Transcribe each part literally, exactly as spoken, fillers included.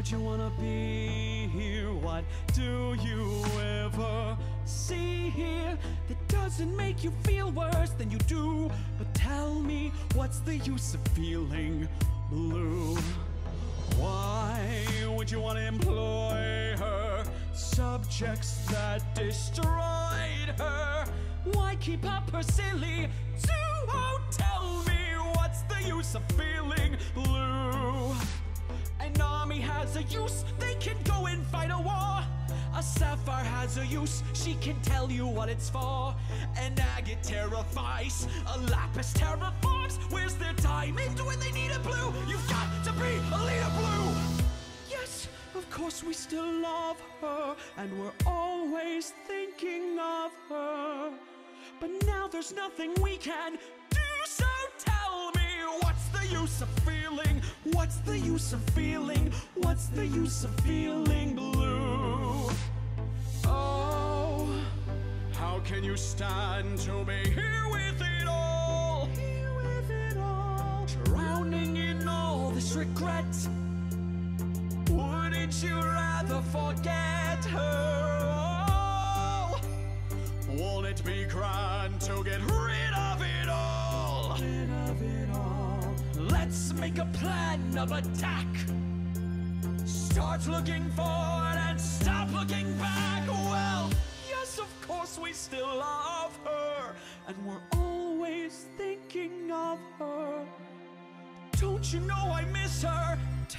would you wanna be here? What do you ever see here that doesn't make you feel worse than you do? But tell me, what's the use of feeling blue? Why would you want to employ her? Subjects that destroyed her. Why keep up her silly zoo? Oh, tell me, what's the use of feeling blue? An army has a use, they can go and fight a war. A sapphire has a use, she can tell you what it's for. An agate terrifies, a lapis terraforms. Where's their diamond when they need a blue? You've got to be a leader blue. Yes, of course we still love her, and we're always thinking of her. But now there's nothing we can do, so tell me, what's the use of feeling? What's the use of feeling? What's the use of feeling blue? Oh, how can you stand to be here with it all? Here with it all, drowning in all this regret. Wouldn't you rather forget her? Oh, won't it be grand to get rid of it all? Rid of it all. Let's make a plan of attack. Start looking forward and stop looking back. Well, yes, of course we still love her, and we're always thinking of her. Don't you know I miss her too?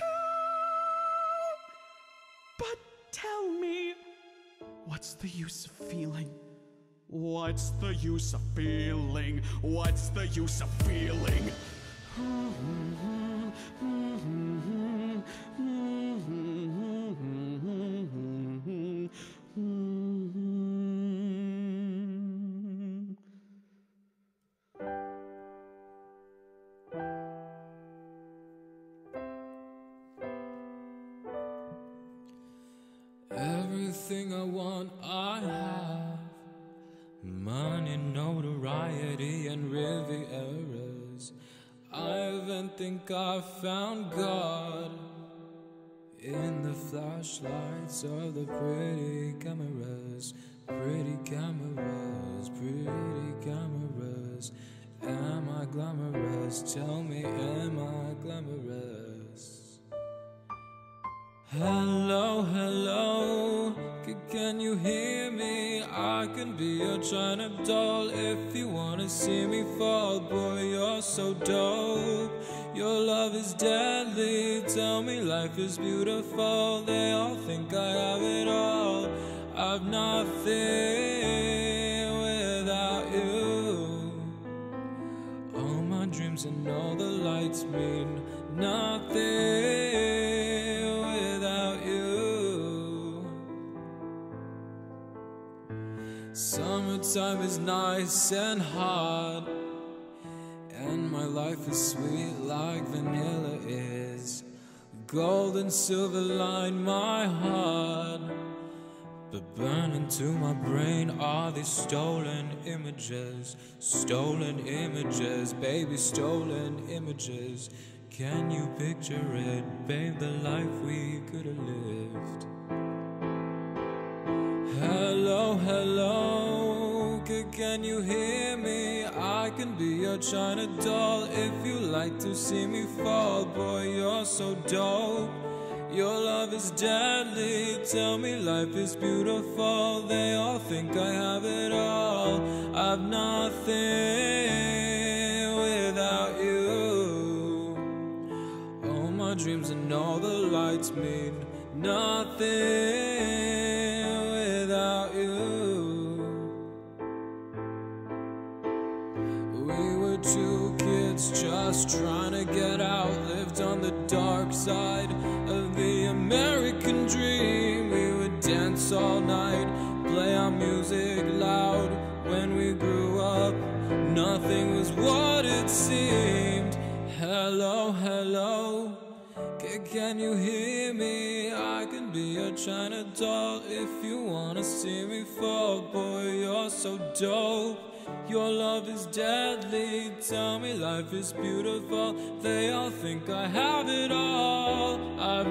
But tell me, what's the use of feeling? What's the use of feeling? What's the use of feeling? Everything I want, I have. Money, notoriety, and Rivieras. I even think I found God in the flashlights of the pretty cameras. Pretty cameras, pretty cameras. Am I glamorous? Tell me, am I glamorous? Hello, hello, C can you hear me? I can be your China doll if you wanna see me fall. Boy, you're so dope, your love is deadly. Tell me life is beautiful, they all think I have it all. I've nothing without you. All my dreams and all the lights mean nothing. Summertime is nice and hot, and my life is sweet like vanilla is. Gold and silver line my heart, but burning to my brain are these stolen images. Stolen images, baby, stolen images. Can you picture it, babe, the life we could have lived? Hello, hello, C can you hear me? I can be your China doll if you like to see me fall. Boy, you're so dope, your love is deadly. Tell me life is beautiful, they all think I have it all. I've nothing without you. All my dreams and all the lights mean nothing without you. We were two kids just trying to get out, lived on the dark side of the American dream. We would dance all night, play our music loud. When we grew up, nothing was what it seemed. Hello, hello, can you hear me? I can be your China doll if you wanna see me fall. Boy, you're so dope, your love is deadly. Tell me life is beautiful, they all think I have it all. I've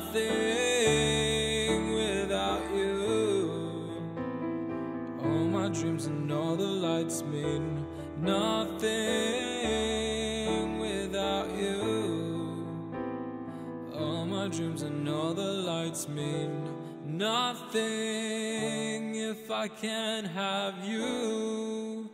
nothing without you. All my dreams and all the lights mean nothing without you. All my dreams and all the lights mean nothing if I can't have you.